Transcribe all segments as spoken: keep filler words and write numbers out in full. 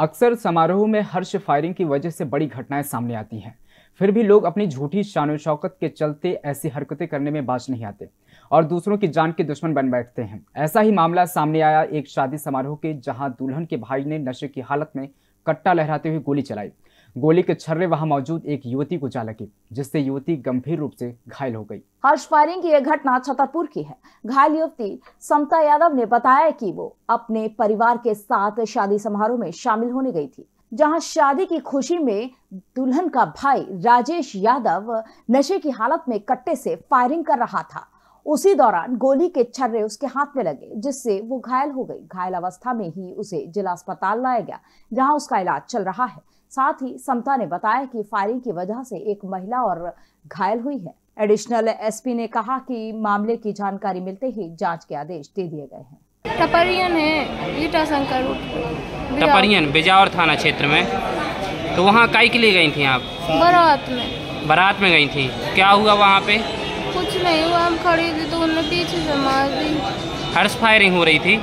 अक्सर समारोह में हर्ष फायरिंग की वजह से बड़ी घटनाएं सामने आती हैं। फिर भी लोग अपनी झूठी शान शौकत के चलते ऐसी हरकतें करने में बाज नहीं आते और दूसरों की जान के दुश्मन बन बैठते हैं। ऐसा ही मामला सामने आया एक शादी समारोह के, जहां दुल्हन के भाई ने नशे की हालत में कट्टा लहराते हुए गोली चलाई। गोली के छर्रे वहां मौजूद एक युवती को जा लगी, जिससे युवती गंभीर रूप से घायल हो गई। हर्ष फायरिंग की यह घटना छतरपुर की है। घायल युवती समता यादव ने बताया कि वो अपने परिवार के साथ शादी समारोह में शामिल होने गई थी, जहां शादी की खुशी में दुल्हन का भाई राजेश यादव नशे की हालत में कट्टे से फायरिंग कर रहा था। उसी दौरान गोली के छर्रे उसके हाथ में लगे, जिससे वो घायल हो गई। घायल अवस्था में ही उसे जिला अस्पताल लाया गया, जहां उसका इलाज चल रहा है। साथ ही समता ने बताया कि फायरिंग की वजह से एक महिला और घायल हुई है। एडिशनल एसपी ने कहा कि मामले की जानकारी मिलते ही जांच के आदेश दे दिए गए हैं। टपरियन है ईटा शंकर रोड, टपरियन बिजावर थाना क्षेत्र में। तो वहाँ काई के लिए गई थी आप? बारात में। बारात में गई थी, क्या हुआ वहाँ पे? कुछ नहीं हुआ, हम खड़ी थी तो उन्होंने पीछे से मार दी। हर्ष फायरिंग हो रही थी?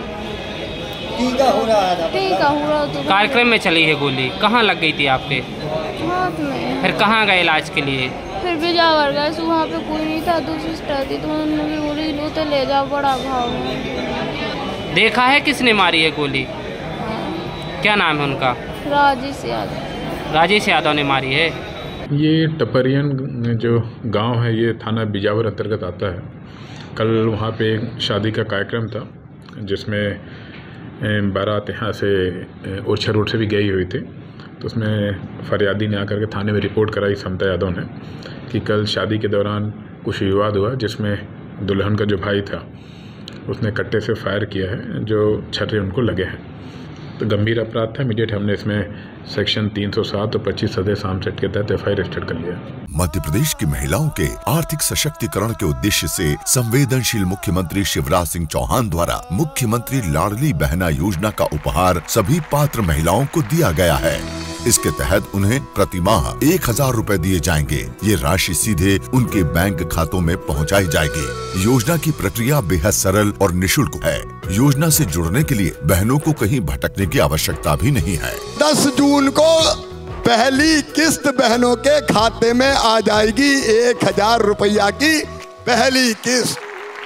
टीका हो रहा था। टीका हो रहा था। कार्यक्रम में चली है गोली, कहाँ लग गई थी आपके? हाथ में। फिर कहाँ गए इलाज के लिए? फिर बिजावर गए, तो वहाँ पे कोई नहीं था, दो सिस्टर थी, तो उन्होंने भी बोली लो तो ले जाओ, बड़ा घाव है। देखा है किसने मारी है गोली? हाँ। क्या नाम है उनका? राजेश यादव। राजेश यादव ने मारी है। ये टपरियन जो गांव है, ये थाना बिजावर अंतर्गत आता है। कल वहाँ पे एक शादी का कार्यक्रम था, जिसमें बारात यहाँ से ओरछा रोड से भी गई हुई थी। तो उसमें फरियादी ने आकर के थाने में रिपोर्ट कराई, समता यादव ने, कि कल शादी के दौरान कुछ विवाद हुआ, जिसमें दुल्हन का जो भाई था उसने कट्टे से फायर किया है, जो छर्रे उनको लगे हैं। तो गंभीर अपराध था। इमीडिएट हमने इसमें सेक्शन तीन सौ सात और पच्चीस सदे सामसेट के तहत एफ आई आर रजिस्टर कर लिया। मध्य प्रदेश की महिलाओं के आर्थिक सशक्तिकरण के उद्देश्य से संवेदनशील मुख्यमंत्री शिवराज सिंह चौहान द्वारा मुख्यमंत्री लाडली बहना योजना का उपहार सभी पात्र महिलाओं को दिया गया है। इसके तहत उन्हें प्रति माह एक हजार रूपए दिए जाएंगे। ये राशि सीधे उनके बैंक खातों में पहुंचाई जाएगी। योजना की प्रक्रिया बेहद सरल और निशुल्क है। योजना से जुड़ने के लिए बहनों को कहीं भटकने की आवश्यकता भी नहीं है। दस जून को पहली किस्त बहनों के खाते में आ जाएगी, एक हजार रुपया की पहली किस्त।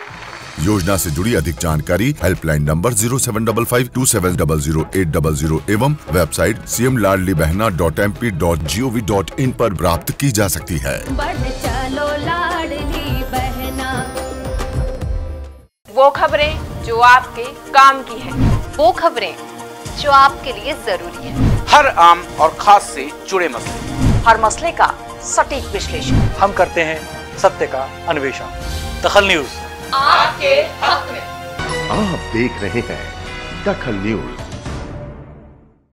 योजना से जुड़ी अधिक जानकारी helpline number zero seven double five two seven double zero eight double zero एवं website C M Ladli Behna dot M P dot G O V dot in पर प्राप्त की जा सकती है। बढ़ चलो लाडली बहना। वो खबरें जो आपके काम की है, वो खबरें जो आपके लिए जरूरी है। हर आम और खास से जुड़े मसले, हर मसले का सटीक विश्लेषण हम करते हैं, सत्य का अन्वेषण। दखल न्यूज आपके हक में। आप देख रहे हैं दखल न्यूज।